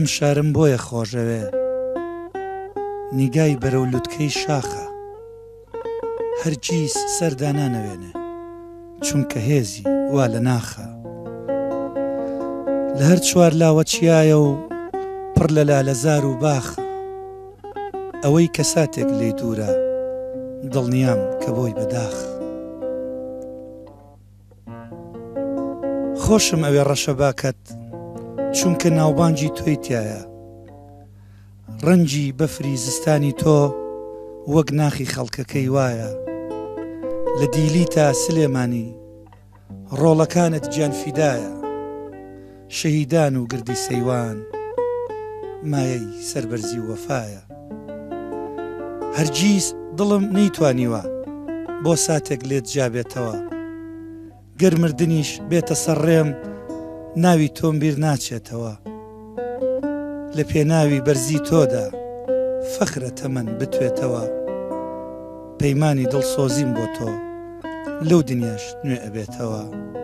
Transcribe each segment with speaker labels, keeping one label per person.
Speaker 1: شارم بۆیە خۆشەوێ نیگای بەرەو لوتکەی شاخە هەرگیز سەردانانەوێنێ چونکە هێزی وا لە ناخە لە هەر چوار لاوە چیایە و پڕ لە لالەزار و باخە ئەوەی کە ساتێک لێ دوورە دڵنیام کە بۆی بەداخ خۆشم ئەوێ ڕەشە باکەت چونکە ناوبانگی تۆی تایە ڕەنجی بەفری زستانی تۆ وەک ناخی خەڵکەکەی وایە لە دیلی تا سلێمانی ڕۆڵەکانت گیان فیدایە شەهیدان و گردی سەیوان مایەی سەربەرزی وەفایە هەرگیز دڵم نەیتوانیوە بۆ ساتێک لێت جابێتەوە گەر مردنیش بێتە سەرڕێم ناوی تۆم بیر ناچێتەوە لە پێناوی بەرزی تۆدا فەخرە تەمەن بتوێتەوە پەیمانی دڵسۆزیم بۆ تۆ لەو دنیاش نوێ ئەبێتەوە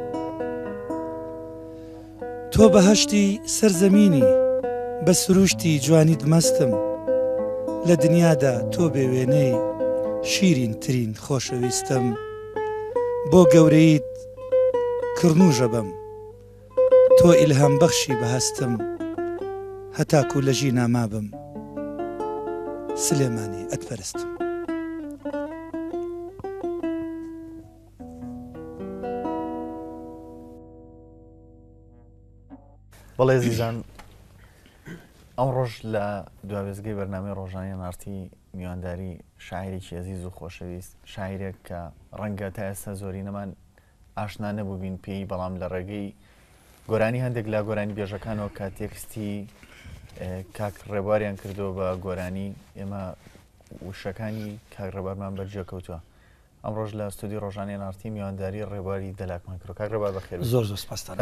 Speaker 1: تۆ بەهەشتی سەرزەمینی بە سروشتی جوانیت مەستم لە دنیادا تۆ بێوێنەی شیرین ترین خۆشەویستم بۆ گەورەیت کڕنوژە بم تۆ ئیلهام بەخشی بەهەستم هەتاکو لە ژی نامابم سلێمانی ئەتپەرستم
Speaker 2: بەڵێ زیزان ئەم ڕۆژ لە دواوێزگەی بەرنامەی ڕۆژانەی نارتی میوانداری شاعیرێکی عەزیز و خۆشەویست شاعیرێک کە ڕەنگە تا ئێستا زۆری نەمان ئاشنا نەبوو بین پێی بەڵام لە ڕێگەی گۆرانی هەندێک لا گۆرانی بێژەکانەوە کە تێکستی کاک ڕێبواریان کردو بە گۆرانی ئێمە وشەکانی کاک ڕێبوارمان بەرجێ کەوتووە ئەم ڕۆژ لە ستودی ڕۆژانەی نارتی میوانداری ڕێبواری دەلاکمان کرد کاک ڕێبوار بەخێر
Speaker 1: زۆر زۆر سپاس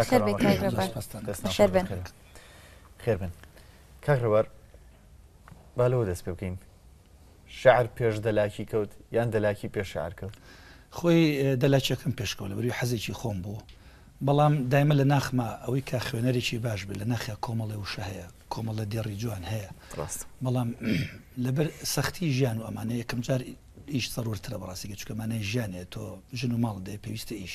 Speaker 2: خێر بن کاک ڕێبوار با لەوە دەست پێ بکەین شەعر پێش دەلاکی کەوت یان دەلاکی پێش شەعر کەوت
Speaker 1: خۆی دەلاکیەکەم پێشکەوت لەبەری حەزێکی خۆم بوو بەڵام دایمە لە ناخما ئەوەی کە خوێنەرێکی باش بێت لە ناخیا کۆمەڵی وشە هەیە کۆمەڵە دێڕی جوان هەیە بەڵام لەبەر سەختی ژیان و ئەمانە یەکەم جار ئیش سەرورترە بەڕاستیکە چکەمانەی ژیانێت تۆ ژن و ماڵ دێ پێویستە ئیش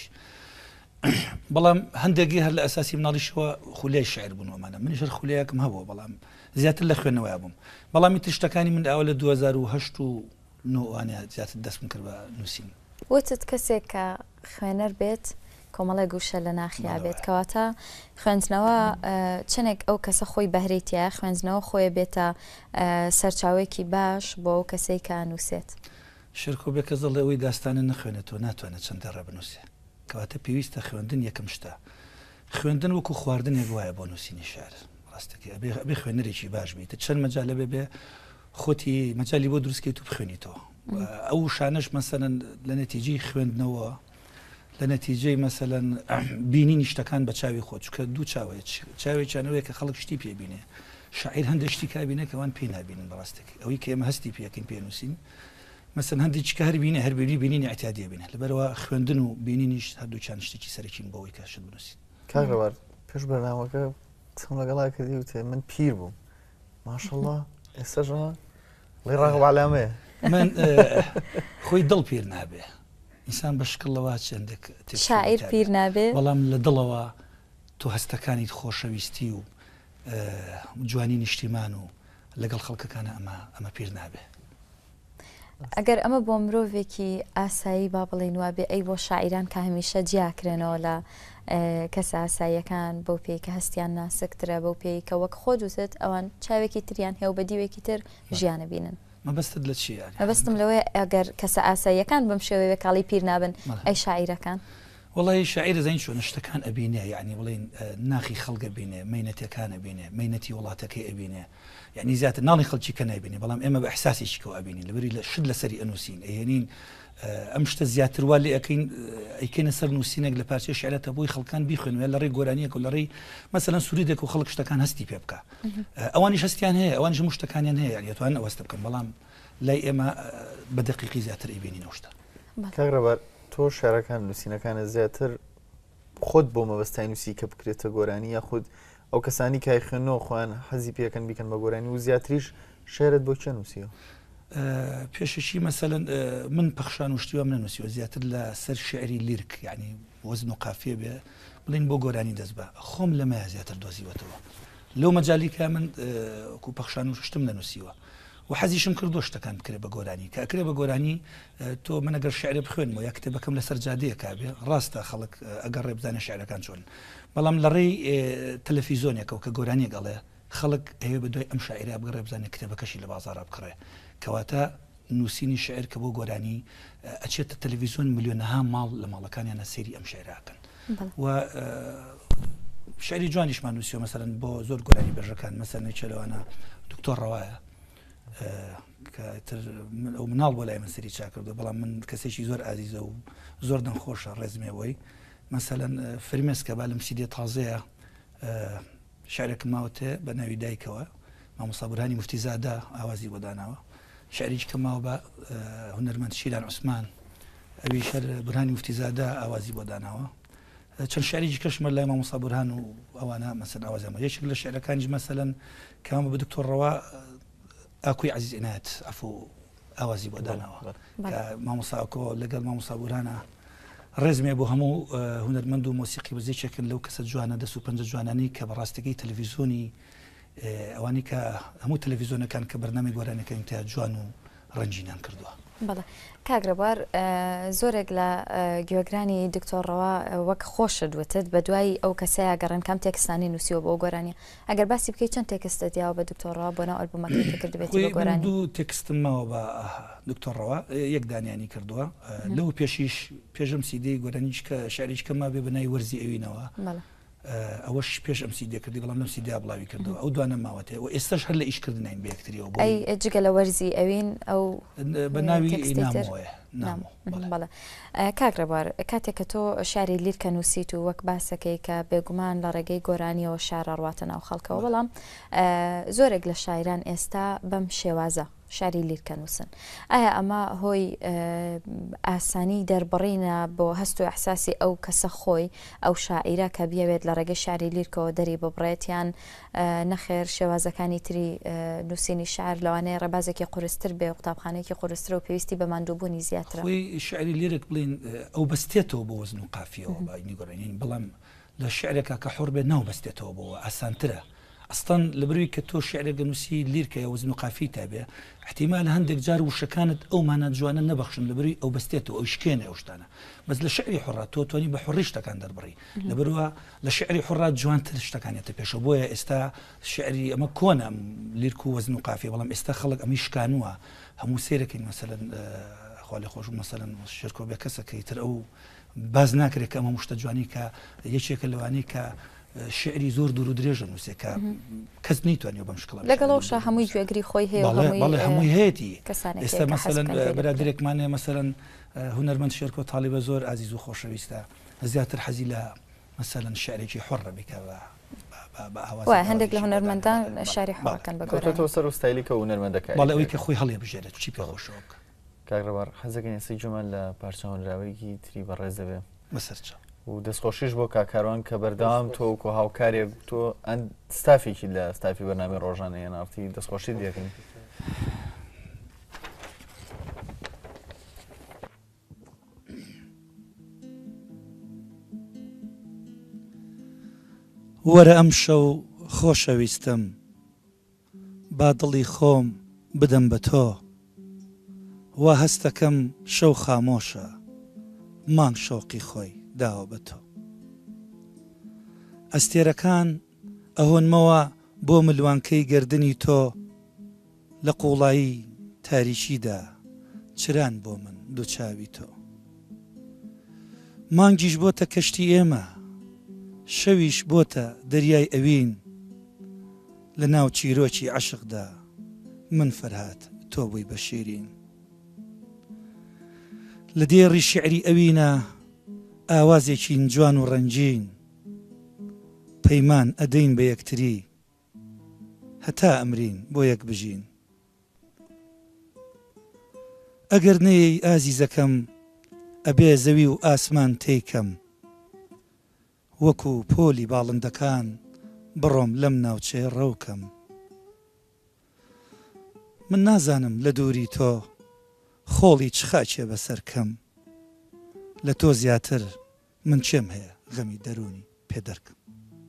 Speaker 1: بەڵام هەندێکی هەر لە ئەساسی مناڵیشەوە خولای شعر بوون ئەمانە منیشەر خولایەکم هەبووە بەڵام زیاتر لە خوێنەوەی بووم بەڵامی تشتەکانی من ئەوە لە 2008 و نوانە زیاتر دەستم کرد بە نووسین
Speaker 3: وتت کەسێک کە خوێنەر بێت کۆمەڵی گوشە لە ناخیا بێت کەواتە خوێندنەوە چنێک ئەو کەسە خۆی بەهرێتە خوێندنەوە خۆی بێتە سەرچاوێکی باش بۆ ئەو کەسەی کە نووسێت
Speaker 1: شرکۆ بێ کەس دەڵێ ئەوەی داستانە نەخوێنێتەوە ناتوانێت چەندە ڕەبنووسێ کەواتە پێویستە خوێندن یەکەم شتە خوێندن وەکو خواردنێک وایە بۆ نووسینی شعر ڕاستەکە ئەبێ خوێنەرێکی باش بیت چەند مەجالە بێ خۆتی مەجای بۆ دروستکەیت و بخوێنیتەوە ئەو شانش مەسەلەن لە نەتیجەی خوێندنەوە لە نەتیجەی مەسەلەن بینینی شتەکان بە چاوی خۆت چکە دوو چاوێت چاوێکیانەوەیە کە خەڵک شتی پێبینێ شاعیر هەندێک شتی کابینێ کەوان پێی نابینن بەڕاستێک ئەوەی کە ئێمە هەستی پێکەین پێنووسین مەسەن هەندێک کە هەر بینێ هەربێنی بینینی ئەتیادیە بینێ لەبەرەوە خوێندن و بینینیش هەردووچان شتێکی سەرەکین بۆەوەی کە شت بنووسین
Speaker 2: کاک ڕێبوار پێش بەرنامەکە چەند لەگەڵا کردی وتێ من پیر بووم ماشەڵڵا ئێستاژ لێ ڕاغب عەلامەیە
Speaker 1: من خۆی دڵ پیر نابێ ئینسان بە شکڵەوە چندێک
Speaker 3: شاعیر پیر نابێ
Speaker 1: بەڵام لە دڵەوە تۆ هەستەکانی خۆشەویستی و جوانی نیشتیمان و لەگەڵ خەڵکەکانە ئەمە پیر نابێ
Speaker 3: ئەگەر ئەمە بۆ مرۆڤێکی ئاسایی با بڵێن وابێ ئەی بۆ شاعیران کە هەمیشە جیاکرێنەوە لە کەس ئاساییەکان بۆ پێی کە هەستیان ناسکترە بەو پێی کە وەک خۆ دووست ئەوان چاوێکی تریان هەیە و بە دیوێکی تر ژیانە بینن
Speaker 1: مەبەستت لە چیە
Speaker 3: مەبەستم لەوەی ئەگەر کەسە ئاساییەکان بەم شێوەیە کاڵی پیر نابن ئەی شاعیرەکان
Speaker 1: وڵی شاعیر زین چۆن شتەکان ئەبینێ یعنی بڵین ناخی خەڵگە بینێ مەینەتەکانە بینێ مەینەتی وڵاتەکەی ئەبینێ یعنی زیاتر ناڵی خەڵکی کە نایبینێ بەڵام ئێمە بە ئەحساسێکی کەەوە ئەبینین لەبەری لە شت لەسەری ئەنووسین ئەهێنین ئەم شتە زیاتر وا لێ ئەیکەینە سەر نووسینێک لە پارچە شعرەتە بۆی خەڵکان بیخوێنوێ لە ڕێی گۆرانیەک و لە ڕێی مەسەلەن سووریدێک و خەڵک شتەکان هەستی پێ بکە ئەوانیش هەستیان هەیە ئەوانش شتەکانیان هەیە یەتوان ئەوەستە بکەم بەڵام لای ئێمە بە دقیقی زیاتر ئەیبینینەوە شتە
Speaker 2: کاک ڕێبوار تۆ شارەکان نووسینەکانە زیاتر خۆت بۆ مەبەستای نووسی کە بکرێتە گۆرانی یا خود ئەو کەسانی کای خوێنەوە خۆیان حەزی پێکەن بیکەن بە گۆرانی و زیاتریش شێرت بۆ چێ نووسیەوە؟
Speaker 1: پێششی مەسەلەن من پەخشان و شتیوام نەنووسیوە زیاتر لە سەر شعری لیرک یعنی وەزن و قافیە بێ بڵین بۆ گۆرانی دەست بە خۆم لەمە زیاتر دۆزیوەتەوە لەو مەجای کە من کو پەخشان و شتم نەنووسیوە و حەزیشم کردو شتەکان بکرێ بە گۆرانی کە ئەکرێ بە گۆرانی تۆ من ئەگەر شعرێ بخوێنمەوە یا کتێبەکەم لەسەر جادەیە کابێ ڕاستە خەڵک ئەگەر ڕێبزانە شعرەکان چۆن بەڵام لە ڕێی تەلەڤیزۆنێکەوە کە گۆرانی گەڵێ خەڵک هەیە بە دوای ئەم شاعرە بگەڕێ بزانێت کتێبەکەشی لە بازارە بکڕێ کەواتە نووسینی شعر کە بۆ گۆرانی ئەچێتە تەلەڤیزۆن ملیۆنەها ماڵ لە ماڵەکانیانە سێری ئەم شعراکەن و شعری جوانیشمان نووسیوە مەسەلەن بۆ زۆر گۆرانی بەژەکان مەسەلەن چێلەوانە دکتۆر ڕەوایە ئەو مناڵ بۆ لای من سەری چا کردو بەڵام من کەسێکی زۆر ئازیزە و زۆر دەنخۆشە ڕێزمێەوەی مەسەلەن فرمێسکە با لەم سیدێ تازەیە شعرێکم ماوەتێ بە ناوی دایکەوە مامۆستا بورهانی موفتیزادە ئاوازی بۆ داناوە شعریش کە ماوە بە هونەرمەند شیران عوسمان ئەوی شەر بورهانی موفتیزادە ئاوازی بۆ داناوە چەند شعریی کەشمە لای مامۆستا بورهان و ئەوانە مەسەن ئاوازەمە یەکێک لە شعرەکانیش مەسەلەن کامە بە دکتۆر ڕەوا ئاکوی عەزیز ئینات عەفو ئاوازی بۆ داناوە کە مامۆستا ئاکۆ لەگەڵ مامۆستا بورهانە ڕێزمێ بۆ هەموو هونەرمەند و مۆسیقی بەزێکێکن لەو کەسە جوانە دەست و پەنجە جوانانی کە بەڕاستەکەی تەلەڤیزۆنی ئەوانی کە هەموو تەلەڤیزۆنەکان کە بەرنامەی گۆرانەکەین تا جوان و ڕەنجینیان کردووە.
Speaker 3: بەڵێ کاگرەبوار زۆرێک لە گوێگرانی دکتۆرڕەوا وەک خۆشت وتت بە دوای ئەو کەسەیە گەڕن کام تێکستانی نووسیوە بۆ گۆرانی ئەگەر باسی بکەیت چەند تێکستە دیاوە بە دکتۆرڕەوا بۆ ناو ئەلبومەکەی کرد بێتی بە گۆرانی؟
Speaker 1: دوو تێکستم ماوە بە دکتۆرڕەوا یەک دانیانی کردووە لەو پێشیش پێشم سیدەی گۆرانیش کە شعریش کەما بێ بەنای وەرزی ئەوینەوە ئەوەش پێش ئەم سیدێ کردی بەڵام لەم سیدیا بڵاوی کردەوە ئەو دوانە ماوەتێ و ئێستاش هەر لە ئیشکردنین بە یەکتریەوە
Speaker 3: ئەی جگە لە وەرزی ئەوین ئەو
Speaker 1: بە ناوی نامۆیە
Speaker 3: بەڵێ کاگرەبوار کاتێک کە تۆ شاری لیر کە نووسیت و وەک باسەکەی کە بێگومان لە ڕێگەی گۆرانیەوە شارە ڕواتە ناو خەڵکەوە بەڵام زۆرێک لە شاعران ئێستا بەم شێوازە شاری لیر کە نووسن ئایا ئەمە هۆی ئاسانی دەربڕینە بۆ هەست و ئەحساسی ئەو کەسە خۆی ئەو شاعیرە کە بیاوێت لە ڕێگەی شاری لیرکەوە دەری ببڕێتیان نەخێر شێوازەکانی تری نووسینی شعر لەوانەیە ڕێبازێکی قورستر بێ قوتابخانەیەکی قورسترە و پێویستی بە ماندووبوونی زیاترە
Speaker 1: خۆی شعری لیرک بڵین ئەو بەستێتەوە بۆ وەزن و قافیەوە باینی گۆرانین بەڵام لە شعرێکە کە حۆر بێ ناو بەستێتەوە بۆەوە ئاسانترە ئەستان لە بروی کە تۆ شعرێک نووسی لیرکە یا وەزن و قافی تابێ احتیمال هەندێک جار وشەکانت ئەو مانە جوانە نەبەخشن لە بروی ئەو بەستێتەوە ئەو شکێنە ئەو شتانە بەس لە شعری حڕات تۆ توانی بە حڕی شتەکان دەربڕی لە بروە لە شعری حڕات جوانتر شتەکانێتە پێشە بۆیە ئێستا شعری ئەمە کۆنە لیرک و وەزن و قافیە بەڵام ئێستا خەڵک ئەمی شکانووە هەموو سێرەکەین مەسەلەن خاڵی خۆش مەسەلەن شرکۆ بێ کەسەکەی تر ئەو باز ناکرێت کە ئەمە مشتە جوانی کە یەکێکە لەوانەی کە شعری زۆر دوور و درێژە نووسێکە کەس نەیتوانێت بەم شکڵ
Speaker 3: لەگەڵەوە هەمووی گوێگری خۆی هەیە
Speaker 1: بەڵێ هەمووی هەیەی ئێستا مەسەلەن بەرادرێکمانێ مەسەلەن هونەرمەند شێرکۆ تاڵیبە زۆر ئازیز و خۆشەویستە زیاتر حەزی لە مەسەلەن شعرێکی حڕە بکە
Speaker 3: هەندێک لە هونەرمەندان شاری حڕەکەن بە
Speaker 2: گۆرانیەوە سەر و ستایلی کە هونەرمەندەکە
Speaker 1: بەڵێ ئەوەی کە خۆی هەڵێ بژێرێت چی پێخۆشەوە بکە
Speaker 2: کاگرەبوار حەزەکەن ئێستا جومان لە پارچەوەنراوەیەکی تری بەڕێز دەبێ
Speaker 1: بەسەرچە
Speaker 2: و دەستخۆشیش بۆ کاکاروان کە بەردەوام تۆ و هاوکارێک تۆ ئەند ستافێکی لە ستافی بەرنامەی ڕۆژانە هێنارتی دەستخۆشی دێکن
Speaker 1: وەرە ئەم شەو خۆشەویستم با دڵی خۆم بدەم بە تۆ وا هەستەکەم شەو خامۆشە مانگ شۆقی خۆی داوە بە تۆ ئەستێرەکان ئەهۆنمەوە بۆ ملوانکەی گردنی تۆ لە قوڵایی تاریکیدا چران بۆ من دووچاوی تۆ مانگیش بۆتە کەشتی ئێمە شەویش بۆتە دەریای ئەوین لە ناو چیرۆکی عەشقدا من فەرهاد تۆ بووی بە شیرین لە دێڕی شعری ئەوینە ئاوازێکین جوان و ڕەنجین پەیمان ئەدەین بە یەکتری هەتا ئەمرین بۆ یەک بژین ئەگەر نەیەی ئازیزەکەم ئەبێ زەوی و ئاسمان تێیکەم وەکو پۆلی باڵندەکان بڕۆم لەم ناوچەی ڕەوکەم من نازانم لە دووری تۆ خۆڵی چ خاچێ بەسەر کەم لە تۆ زیاتر من چێم هەیە غەمی دەرونی پێدەرکەم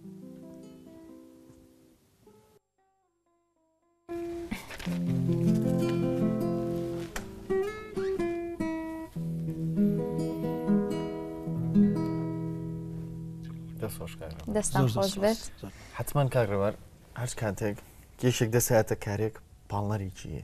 Speaker 3: دەستان خۆش بێت
Speaker 2: حتمما کاگڕێوار هەر کاتێک کێشێک دەسایەتە کارێک پاڵنەری چیە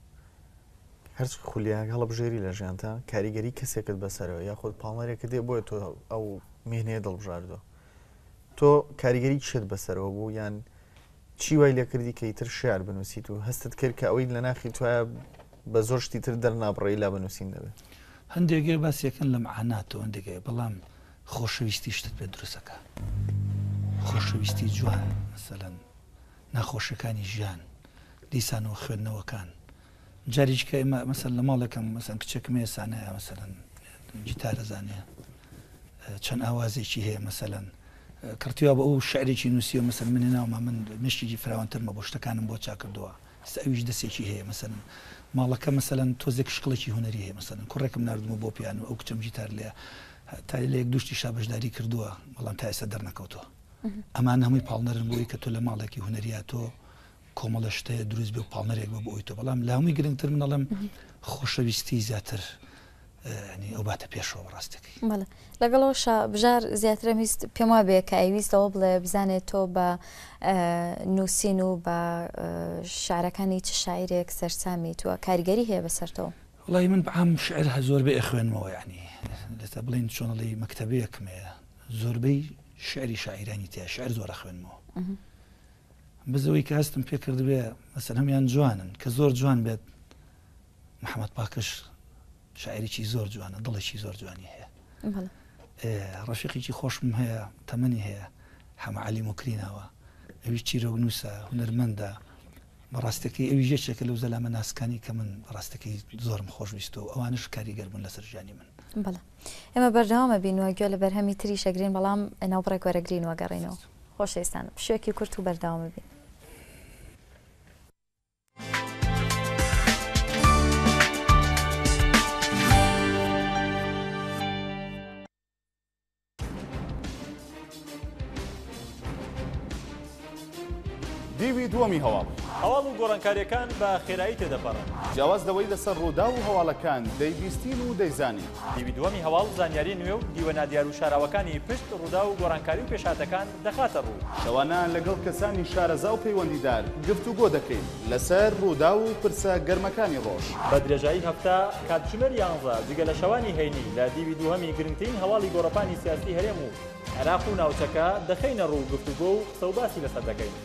Speaker 2: هەرچ خولیاک هەڵە بژێری لە ژیانتە کاریگەری کەسێکت بەسەرەوە یاخود پاڵنەرێکە دێ بۆیە تۆ ئەو مێنەیە دڵبژاردووە تۆ کاریگەری چێت بەسەرەوە بوو یان چی وای لێ کردی کە ئیتر شێعر بنووسیت و هەستت کرد کە ئەوەی لە ناخی توایە بە زۆر شتی تر دەرنابڕێی لا بنووسین دەبێت
Speaker 1: هەندێکێ باسیەکەن لە معاناتەوە هەندێکێ بەڵام خۆشەویستی شتت پێ دروستەکە خۆشەویستی جوان مەسەلەن ناخۆشەکانی ژیان دیسانەوە خوێندنەوەکان جاریش کە ئێمە مەسەل لە ماڵێکم مەسەن کچێکم ێسانەیە مەسەلەن جیتارە زانێ چەند ئاوازێکی هەیە مەسەلەن کڕتیوا بە ئەو شعرێکی نووسیوە مەسەل منێ ناومە من مشتێکی فراوانترمە بۆ شتەکانم بۆ چاکردووە ئەویش دەستێکی هەیە مەسەلەن ماڵەکە مەسەلەن تۆزێک شقڵێکی هوەری هەیە مەسەلەن کوڕێکم نردمە بۆ پیان و ئەو کچەم جیتار لێ تا لە یەک دوشتی شابەشداری کردووە بەڵام تا ئێستا دەرنەکەوتەوە ئەمان هەمووی پاڵنەرن بۆی کە تۆ لە ماڵێکی هوەریە تۆ کۆمەڵە شتەیە دروست بێ و پاڵنەرێک بە بۆی تۆ بەڵام لە هەمووی گرنگتر منەڵم خۆشەویستی زیاتر ئەو باتە پێشەوە ڕاستەکەی
Speaker 3: لەگەڵەوە بژار زیاترە ویست پێم وا بێ کە ئەویستەوە بڵێ بزانێت تۆ بە نووسین و بە شارەکانی چ شاعرێک سەرسامی تووە کاریگەری هەیە بەسەرتەوە
Speaker 1: وڵی من بەعام شعر زۆر بێ خوێنمەوە یعنی لەتا بڵین چۆنەڵی مەکتەبەیەکمەیە زۆربەی شعری شاعیرانی تیا شعر زۆرە خوێنمەوە بزەوەی کە هەستم پێ کرد بێ مەسەن هەمیان جوانن کە زۆر جوان بێت محەممەد پاکش شاعریی زۆر جوانە دڵێکی زۆر جوانی هەیە ڕەفیقێکی خۆشم هەیە تەمەنی هەیە حەمەعەلی موکرینەوە ئەوی چیرۆک نووسە هونەرمەندە بەڕاستەکەی ئەوی ژێچێکە لەو زەلامە ناسکانی کە من ڕاستەکەی زۆرم خۆشویستەوە ئەوانش کاریگەر بوون لەسەر ژیانی من
Speaker 3: بەڵێ ئێمە بەردەوامە بینوە گوێ لە بەرهەمی تری شەگرین بەڵام ناوبڕێک وەرەگرین وەگەڕینەوە خۆشەویستان شوێکی کورت و بەردەوامە بین
Speaker 4: دیوی دووەمی هەواڵ هەواڵ و گۆڕانکاریەکان بە خێرایی تێدەپەڕن جیاوازدەوەی لەسەر ڕوودا و هەواڵەکان دەیبیستین و دەیزانین دیوی دووەمی هەواڵ زانیاری نوێ و دیوەنە دیار و شاراوەکانی پشت ڕوودا و گۆڕانکاری و پێشاتەکان دەخاتە ڕوو شەوانە لەگەڵ کەسانی شارەزا و پەیوەندیدار گفتوگۆ دەکەین لەسەر ڕوودا و پرسە گەرمەکانی ڕۆژ بە درێژایی هەفتە کاتژمێر 11 جگە لە شەوانی هەینی لە دیوی دووەمی گرنگترین هەواڵی گۆڕەپانی سیاسی هەرێم و عێراق و ناوچەکە دەخەینە ڕوو گفتوگۆ و قسە و باسی لەسەر دەکەین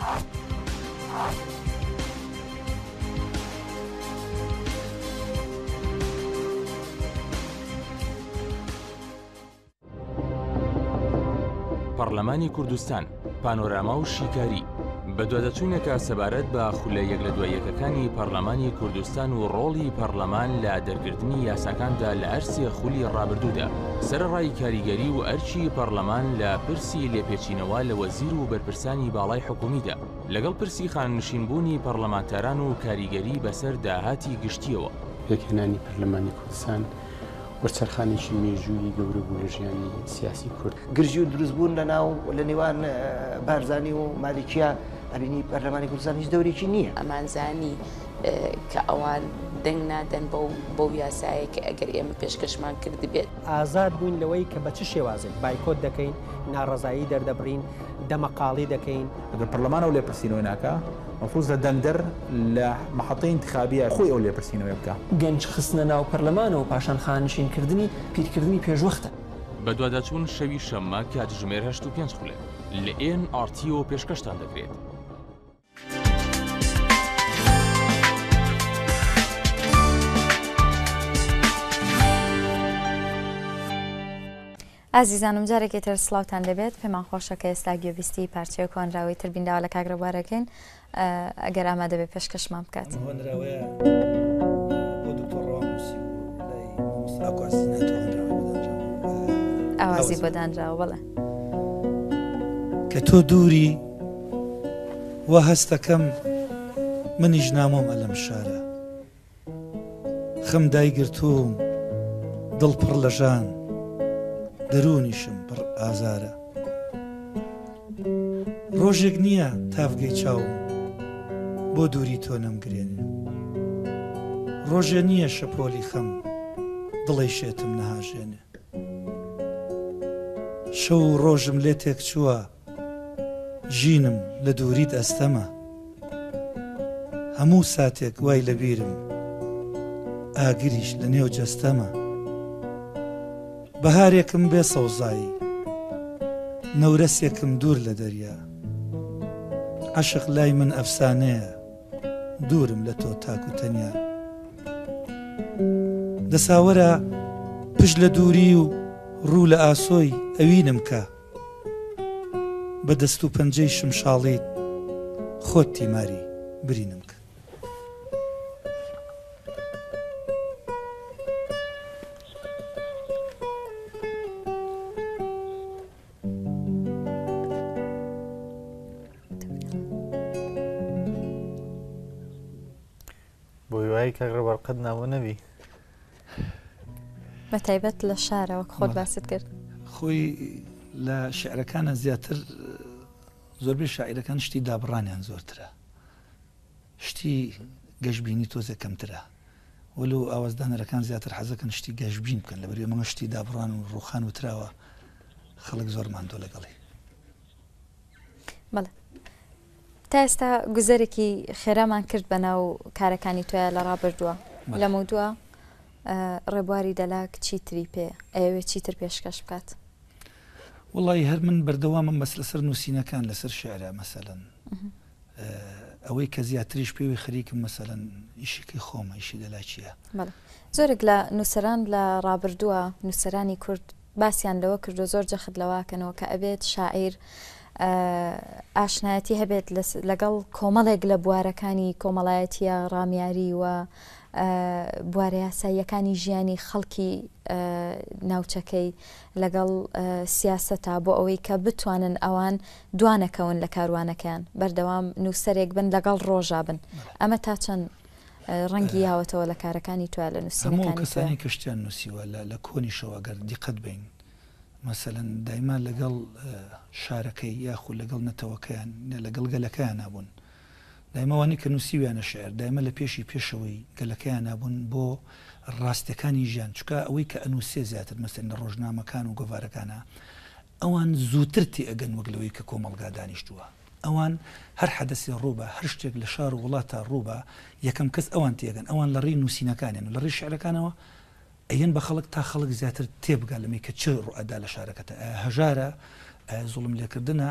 Speaker 5: پەرلەمانی کوردستان پانۆراما و شیکاری بە دوادەچوونێکە سەبارەت بە خولە یەک لە دواییەکەکانی پەرلەمانی کوردستان و ڕۆڵی پەرلەمان لە دەرگرتنی یاساکاندا لە ئەرسی خولی ڕابردوودا سەرڕای کاریگەری و ئەرچی پەرلەمان لە پرسی لێپێچینەوە لە وەزیر و بەرپرسانی باڵای حکومیدا لەگەڵ پرسی خاننشینبوونی پەرلەمانتاران و کاریگەری بەسەر داهاتی گشتیەوە
Speaker 6: پێکهێنانی پەرلەمانی کوردستان وەرچەرخانێکی مێژووی گەورە بوو لە ژیانی سیاسی کورد
Speaker 7: گرژی و دروستبوون لە نێوان بارزانی و مالیکیا ئەبینی پەرلەمانی کوردستان هیچ دەورێکی نییە
Speaker 8: ئەمانزانی کە ئەوان دەنگ نادەن بەو یاسایە کە ئەگەر ئێمە پێشکەشمان کرد بێت
Speaker 9: ئازاد بووین لەوەی کە بە چ شێوازێک بایکۆت دەکەین ناڕەزایی دەردەبڕین دەمەقاڵی دەکەین
Speaker 10: ئەگەر پەرلەمانە و لێپرسینەوەی ناکە مەفروض لە دەنگدەر لە مەحەتەی انتخابیە خۆی ئەو لێپرسینەوەی بکە
Speaker 11: گەنج خستنە ناو پەرلەمانە و پاشان خانشینکردنی پیرکردنی پێشوەختە
Speaker 5: بە دواداچوون شەوی شەممە کاتژمێر 85 خولێ لە NRTO پێشکەشتان دەکرێت.
Speaker 3: ئازیزانم جارێکی تر سڵاوتان دەبێت پێمان خۆشە کە ئێستا گوێویستی پارچەیە کۆنراوی تر بینداوە لە کاگرەبوارەکەین ئەگەر ئامادە بێ پێشکەشمان بکات. ئاوازی بۆ دانراوە بڵێ
Speaker 1: کە تۆ دووری وا هەستەکەم منیش نامۆم ئەلەم شارە خەم دایگرتووم دڵ پڕ لە ژان دەرونیشم پڕ ئازارە ڕۆژێک نییە تافگەی چاوم بۆ دووری تۆ نەمگرێنێ ڕۆژێ نییە شەپۆلی خەم دڵی شێتم نەهاژێنێ شەو و ڕۆژم لێ تێک چووە ژینم لە دووریت ئەستەمە هەموو ساتێک وای لەبیرم ئاگریش لە نێو جەستەمە بەهارێکم بێ سەوزایی نەورەسێکم دوور لە دەریا عەشق لای من ئەفسانەیە دوورم لە تۆ تاک و تەنیا دەساوەرە پشت لە دووری و ڕوو لە ئاسۆی ئەوینم کە بە دەست و پەنجەی شمشاڵیت خۆت تیماری برینم کە
Speaker 2: بۆ هیوایی کاگڕەبار قەت ناوە نەبی
Speaker 3: بە تایبەت لە شارەوە خۆت باست کرد
Speaker 1: خۆی لە شعرەکانە زیاتر زۆربەی شاعیرەکان شتی دابڕانیان زۆرترە شتی گەشتبینی تۆزە کەمترە وەلو ئاوازدانەرەکان زیاتر حەزەکەن شتی گەشتبین بکەن لەبەر مەمە شتی دابڕان و ڕووخان وتراوە خەڵک زۆر ماندۆ لەگەڵی
Speaker 3: بەڵێ تا ئێستا گوزەرێکی خێرامان کرد بە ناو کارەکانی تۆیە لە ڕابردووە لە مودووە ڕێبواری دەلاک چیتری پێ ئەوێ چیتر پێشکەش بکات
Speaker 1: وڵی هەر من بەردەوامم بەس لەسەر نووسینەکان لەسەر شعرە مەسەلەن ئەوەی کە زیاتریش پێوی خەریکم مەسەلەن ئیشێکی خۆمە ئیشی دەلاچیە
Speaker 3: زۆرێک لە نووسەران لە ڕابردووە نووسەرانی کورد باسییان لەوە کردو زۆر جەخت لەواکەنەوە کە ئەبێت شاعیر ئاشنایەتی هەبێت لەگەڵ کۆمەڵێک لە بوارەکانی کۆمەڵایەتیە ڕامیاری و بوارە یاساییەکانی ژیانی خەڵکی ناوچەکەی لەگەڵ سیاسەتا بۆ ئەوەی کە بتوانن ئەوان دوانەکەون لە کاروانەکان بەردەوام نووسەرێک بن لەگەڵ ڕۆژا بن ئەمە تا چەند ڕەنگی یاوەتەوە لە کارەکانی توە لە نووسینەکانی
Speaker 1: کەسانی کەشتیان نووسیوە لە کۆنیشەوە گەر دیقەت بین مەسەلەن دایما لەگەڵ شارەکەی یاخود لەگەڵ نەتەوەکەیان لەگەڵ گەلەکەیان نابوون دایمەوانی کە نووسیویانە شعر دایمە لە پێشی پێشەوەی گەلەکەیان نابوون بۆ ڕاستەکانی ژیان چکە ئەوەی کە ئەنووسێ زیاتر مەسەن لە ڕۆژنامەکان و گۆڤارەکانە ئەوان زووتر تێئەگەن وەک لەوەی کە کۆمەڵگا دانیشتووە ئەوان هەر حەدەسی ڕووبە هەر شتێک لە شار و وڵاتە ڕووبە یەکەم کەس ئەوان تێگەن ئەوان لە ڕێی نووسینەکانیان و لە ڕێی شعرەکانەوە ئەیەن بە خەڵک تا خەڵک زیاتر تێبگا لەمەی کە چه ڕوئەدا لە شارەکەتە هەژارە زوڵم لێکردنە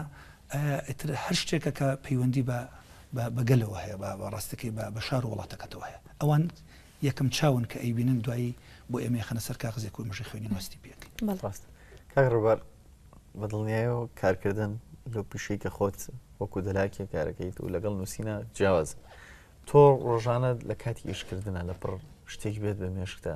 Speaker 1: هەر شتێکە کە پەیوەندی بەگەلەوە هەیە بە ڕاستەکەی بە شار و وڵاتەکەتەوە هەیە ئەوان یەکەم چاون کە ئەیبینن دوایی بۆ ئێمە خەنە سەر کاغزێک و مژی خوێنی وەستی پێکەین
Speaker 2: کاگڕەبار بەدڵنیایەوە کارکردن لەو پیشەی کە خۆت وەکو دەلاکێ کارەکەیت و لەگەڵ نووسینە جیاواز تۆ ڕۆژانە لە کاتی ئیشکردنە لە پڕ شتێک بێت بە مێشکتا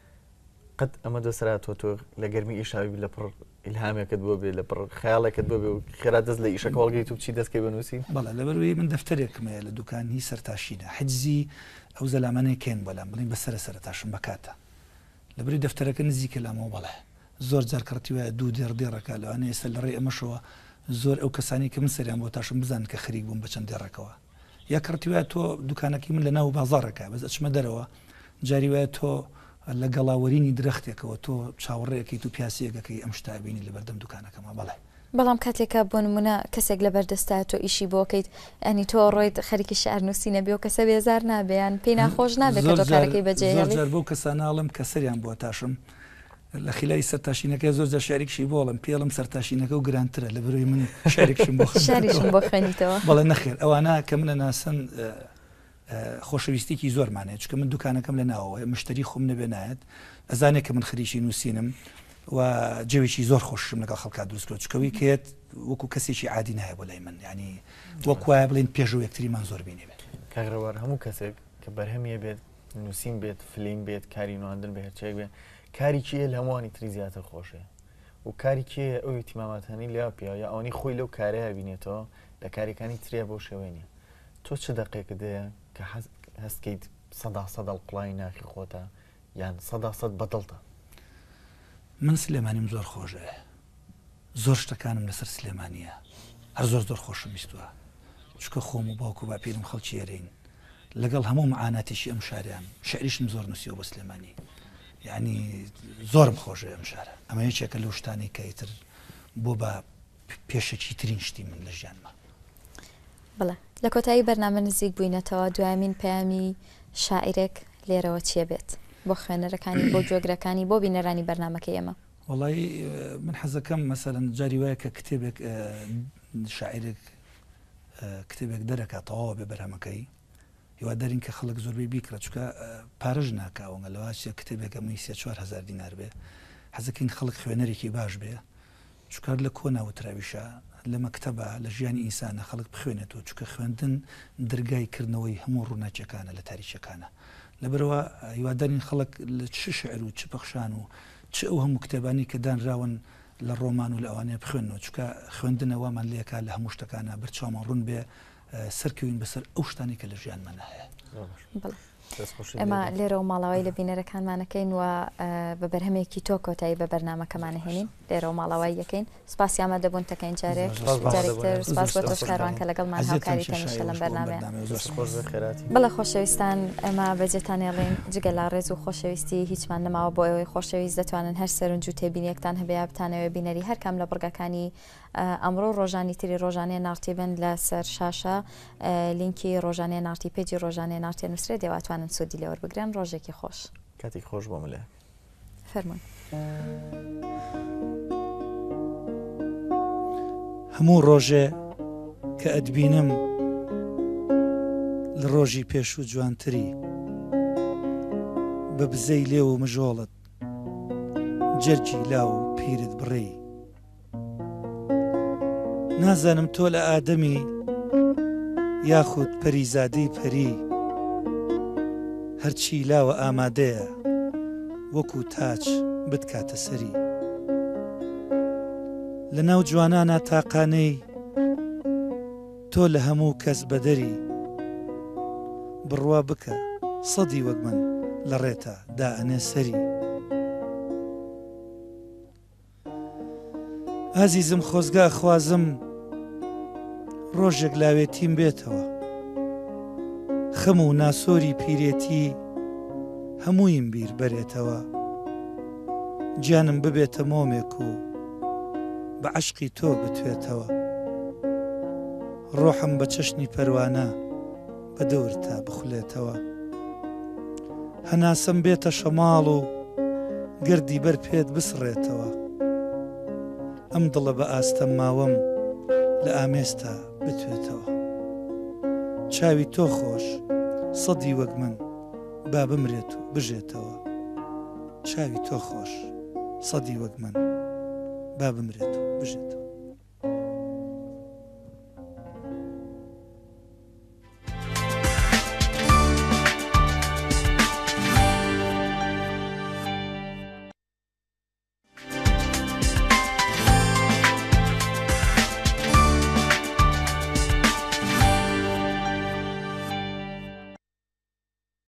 Speaker 2: قەت ئەمە دەسراتۆ تۆ لە گەرمی ئیشاوی لە پڕ ئیلهامێکت بۆ بێ لە پڕ خەیاڵێکت بۆ بێ و خێرا دەست لە ئیشەکە وەڵگەیت و چی دەستکەی بنووسی
Speaker 1: بەڵێ لەبەروەی من دەفتەرێکمەیە لە دوکانی سەرتاشینە حجزی ئەو زەلامانەی کێن بەلام بڵین بەسەر سەرتاشم بکاتە لەبەری دەفتەرەکە نزیکە لامەوە بەڵێ زۆر جار کڕتیوە دوو دێڕدێڕەکە لەوانە ئێستا لە ڕێ ئەمەشەوە زۆر ئەو کەسانی کە من سەریان بۆ تاشم بزان کە خەریک بووم بە چەند دێڕەکەەوە یا کڕتیوە تۆ دوکانەکەی من لە ناو بازاڕەکە بەس ئەچمە دەرەوە جاری وایە تۆ لە گەڵاوەرینی درەختێکەوە تۆ چاوەڕێەکەیت و پیاسەکەی ئەم شتابینی لە بەردەم دوکانەکەمە بەڵێ
Speaker 3: بەڵام کاتێکە بۆ نمونە کەسێک لە بەردەستا تۆ ئیشی بۆکەیت ئەنی تۆ ڕۆیت خەریکی شعر نووسینە بێ و کەسە بێزار نابیان پێی ناخۆش نابێت کە تۆ کارەکەی بەجێهێڵی
Speaker 1: زۆر بۆ کەساناڵم کە سەریان بۆ تاشم لە خلای سەرتاشینەکە زۆر جار شعرێکشی بۆڵم پێڵم سەرتاشینەکە و گرانترە لە بەروی من شعرێکشم بۆ
Speaker 3: خوێنیتەوە
Speaker 1: بەڵێ نەخێر ئەوانە کە منە ناسن خۆشەویستێکی زۆرمانێت چکە من دوکانەکەم لە ناوەوە مشتری خۆم نەبێ نایەت ئەزانێت کە من خەریکی نووسینم و جێوێکی زۆر خۆشم لەگەڵ خەڵکا دروستکرۆ چکەوەی کێت وەکو کەسێکی عادی نایە بۆ لای من ینی وەکوایە بڵین پێشەوە یەکتریمان زۆر بینێ بێت
Speaker 2: کاگڕەوار هەموو کەسێک کە بەرهەمیە بێت نووسین بێت فلیم بێت کاری نواندن بێت هەرچێک بێت کاری کێ لە هەمووانی تری زیاتر خۆشەیە و کاری کێ ئەو ئیتیماماتانی لیا پێ یا ئەوانی خۆی لەو کارەیە بینێتەوە لە کارەکانی تریا بۆ شێوەی نیە تۆ چ دەقێکە دەیە کە هەستکەیت 100% قوڵای ناخی خۆتە یان 100% بەدڵتە؟
Speaker 1: من سلێمانیم زۆر خۆشە، زۆر شتەکانم لەسەر سلێمانیە، هەر زۆر خۆشم بیستووە، چکە خۆم و باوکو و باپیرم خەڵکی ئێرەین لەگەڵ هەموو معاناتێکی ئەم شاریان، شعریشم زۆر نووسیەوە بە سلێمانی، یعنی زۆرم خۆشە ئەم شارە. ئەمە یەکێکە لەو شتانی کە ئیتر بۆ بە پێشەکی ترین شتی من لە ژیانمە.
Speaker 3: بڵێ لە کۆتایی بەرنامە نزیک بووینەتەوە، دوایمین پەیامی شاعیرێک لێرەوە چیە بێت بۆ خوێنەرەکانی، بۆ جۆگرەکانی، بۆ بینەرانی بەرنامەکەی ئێمە؟
Speaker 1: وڵی من حەزەکەم مەسەرەن جاری وایە کە کتێبێک شاعیرێک کتێبێک دەرەکات تەواوە بێ بەرهەمەکەی، هیوادارین کە خەڵک زۆربەی بیکرە، چکە پارەژ ناکاوەگە لەوا کتێبێکە می 4,000 دینار بێ، حەزەکەین خەڵک خوێنەرێکی باش بێ، چکار لە کۆناوتراویشە لە مەکتەبە لە ژیانی ئینسانە خەڵک بخوێنێتەوە، چکە خوێندن دەرگای کردنەوەی هەموو ڕووناچەکانە لە تاریچەکانە. لەبەرەوە هیوادارین خەڵک لە چ شعر و چ پەخشان و چ ئەو هەموو کتێبانی کە دانراون لە ڕۆمان و لە ئەوانەیە بخوێنەوە، چکە خوێندنەوەمان لێکا لە هەموو شتەکانە بەرچاومان ڕوون بێ، سەرکەوین بەسەر ئەو شتانی کە لە ژیانمانە هەیە.
Speaker 3: ئێمە لێرە و ماڵاوای لە بینەرەکانمانەکەین و بە بەرهەمێکی تۆ کۆتایی بە بەرنامەکەمانە هێنین، لێرە و ماڵاوای یەکەین. سپاسی ئامادە بوون تەکەین جارێک جارێکتر سپاس بۆ تۆش کاروان کە لەگەڵمان هاوکاری تەنیشە لەم بەرنامەیە. بەڵێ خۆشەویستان، ئێمە بەجێتانێڵین جگە لا ڕێز و خۆشەویستی هیچمان نەماوە بۆ ئەوەی خۆشەویست دەتوانن هەر سەرنج و تێبینیەکتان هەبێ بتانەوێ بینەری هەر کام لە بڕگەکانی ئەمڕۆ ڕۆژانی تری ڕۆژانەیە نارتی بن لە سەر شاشە، لینکی ڕۆژانەیە نارتی پێجی ڕۆژانەیە نارتێ نووسرێ دەواتوانن سودی لێوە بگرن. ڕۆژێکی خۆش،
Speaker 2: کاتی خۆش بۆ ملێ
Speaker 3: فەرمووی.
Speaker 1: هەموو ڕۆژێ کە ئەدبینم لە ڕۆژی پێش و جوانتری، بە بزەی لێو و مژۆڵت جەرگی لاو و پیرت بڕێی، نازانم تۆ لە ئادەمی یاخود پەریزادەی پەری، هەرچی لاوە ئامادەیە وەکو تاچ بتکاتە سەری، لە ناو جوانانە تاقانەی تۆ لە هەموو کەس بەدەری، بڕوا بکە سەدی وەک من لە ڕێتە دائەنێ سەری. ئازیزم خۆزگا خوازم ڕۆژێک لاوێتیم بێتەوە، خەم و ناسۆری پیرێتی هەموویم بیر بەرێتەوە، گیانم ببێتە مۆمێک و بە عەشقی تۆ بتوێتەوە، ڕۆحم بە چەشنی پەروانە بە دەور تا بخولێتەوە، هەناسەم بێتە شەماڵ و گردی بەر پێت بسڕێتەوە، ئەم دڵە بە ئاستەم ماوەم لە ئامێستا بتوێتەوە، چاوی تۆ خۆش سەدی وەک من با بمرێت و بژێتەوە، چاوی تۆ خۆش سەدی وەک من با بمرێت و بژێتەوە.